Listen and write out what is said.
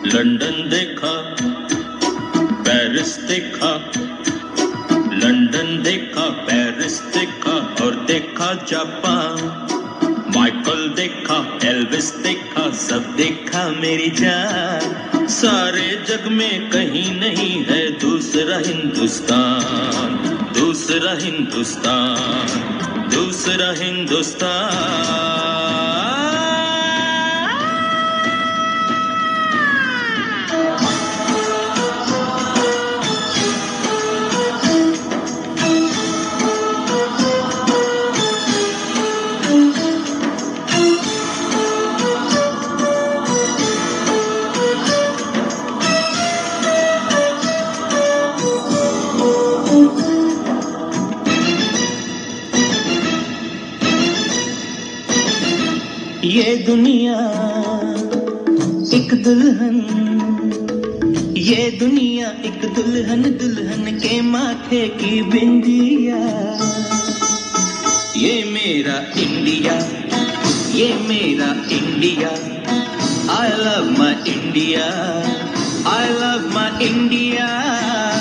London देखा, Paris देखा, London देखा, पेरिस देखा और देखा जापान। माइकल देखा, एल्विस देखा, सब देखा मेरी जान। सारे जग में कहीं नहीं है दूसरा हिंदुस्तान, दूसरा हिंदुस्तान, दूसरा हिंदुस्तान। ये दुनिया एक दुल्हन, ये दुनिया एक दुल्हन, दुल्हन के माथे की बिंदिया। ये मेरा इंडिया, ये मेरा India. I love my India, I love my India।